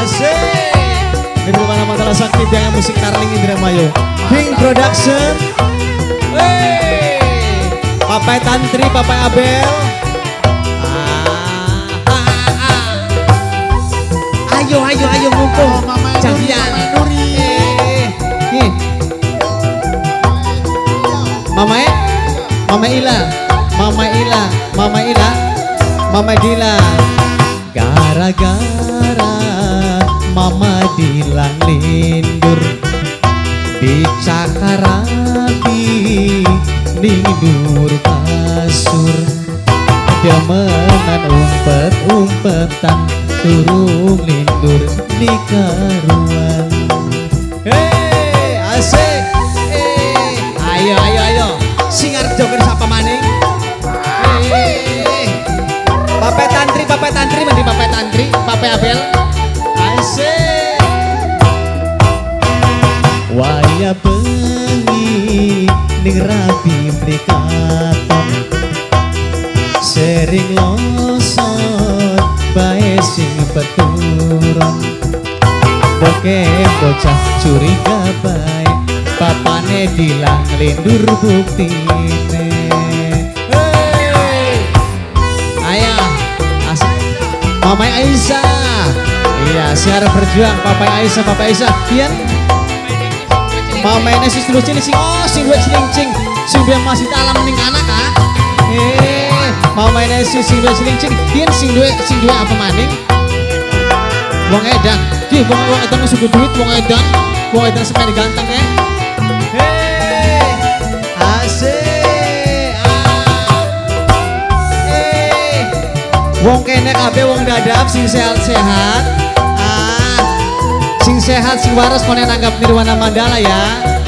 Asik. Dari mana Mangala Sakti yang musik Karling Indramayu. King Production. Papai Tantri, Papai Abel. Ayo mumpung janjian. Mama Ila, Mama Dila. Gara-gara Mama Dilang lindur di cakarapi ning kasur, demenan umpet-umpetan turung lindur di karuan. Asik. Ayo singar joget sapa maning. Papai Tantri mandi Papai Tantri, Papai Abel. Asik. Waya bengi ning rabi mrikaton, sering losot bae sing peturun. Oke bocah curiga bae, papane Dilang lindur buktine. Ayo asik. Mama Aisyah. Iya, siar berjuang Papa Aisyah, Papa Aisyah. Kian Mama Nesis dulu sini sing sing duwe celincing, sing duwe masih alam ning anak ah. Mama Nesis sing duwe celincing, kian sing duwe apa maning? Wong edan. Ki wong edan suku duit wong edan sepeda ganteng ya. Asik. Wong kene kabeh wong dadap sing sehat-sehat. Sing sehat sing waras konen nanggap Nirwana Mandala ya.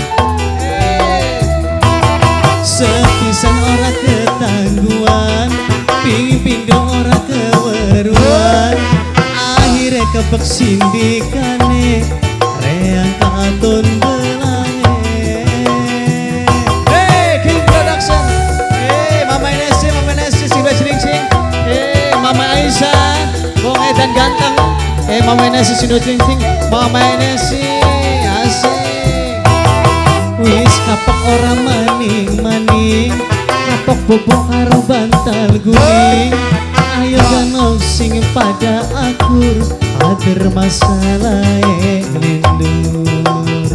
Sepisan ora ketangguhan, pindo ora keweruan, akhirnya kebek sindikane reang katon belange. King Production. Mama Nesi sing celincing. Mama Aisyah wong edan ganteng. Mama Nesi sing celincing. Mama Nesi asik. Wis kapok ora maning-maning, kapok bobok karo bantal guling. Ayo ganong sing pada akur, ader masalah ngelindur.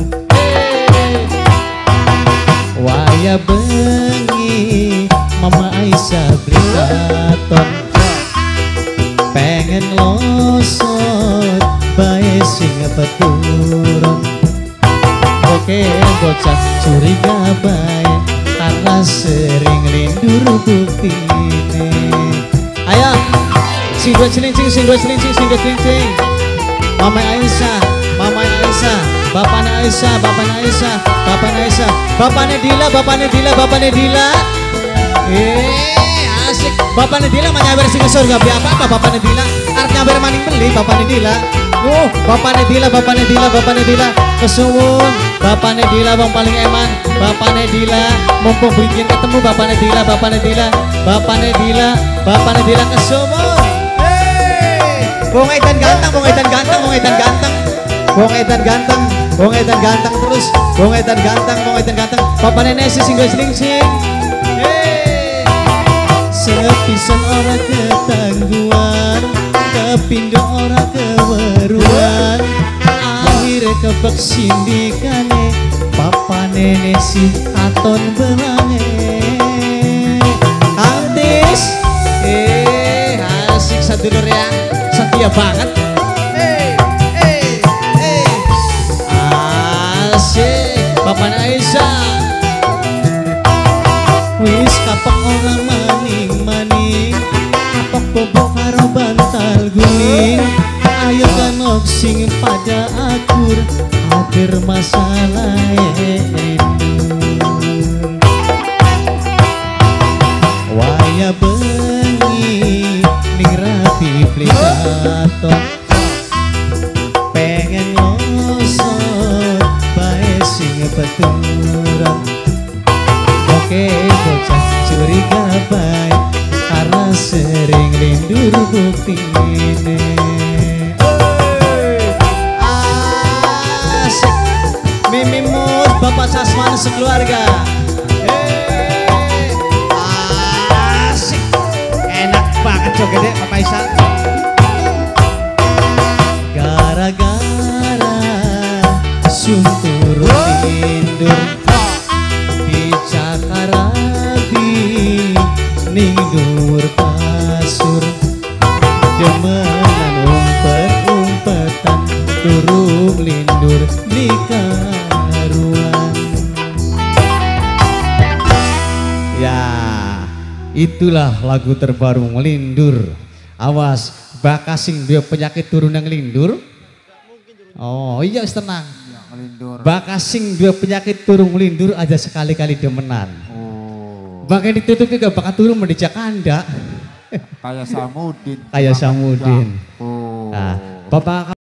Waya bengi Mama Aisyah brikaton, pengen losot bae sing peturun. Oke bocah curiga bae karena sering lindur buktine. Ayo sing dua celincing. Mama Aisyah, Bapaknya Aisyah, Bapaknya Dila. Asik. Bapaknya Dila menyabar sing surga bi apa Bapaknya Dila. Artinya bermaning beli Bapaknya Dila. Bapaknya Dila kesuwun. Bapaknya Dila bang paling eman. Bapaknya Dila mumpung bikin ketemu Bapaknya Dila kesuwun. Wong edan ganteng terus. Wong edan ganteng. Bapaknya Nesi sing celincing. Sepisan ora ketangguhan, kepindo ora keweruan, akhirnya kebek sindikane papane Nesi aton belange. Artis asik sadulur ya, setia banget. Asik papane Aisyah. Wis kapok ora maning-maning, kapok bobok karo bantal guling. Ayo kanok sing pada akur, akhir masalah lindur. Waya bengi ning rapi plikaton, pengen losot bae sing peturun. Oke bocah curiga bae karena sering lindur buktine. sekeluarga. Asik. Enak banget jogetnya Papa Isa. Gara-gara suntur lindur di Cakarabi ning dhuwur pasur demenan umpet-umpetan turung lindur di karuan. Ya, itulah lagu terbaru Melindur. Awas, bakasing dia penyakit turun yang lindur. Oh iya, tenang. Bakasing dia penyakit turun lindur aja sekali-kali demenan. Bahkan ditutup juga bakal turun mendijak Anda. Kayak Samudin. Kayak Samudin. Nah, Bapak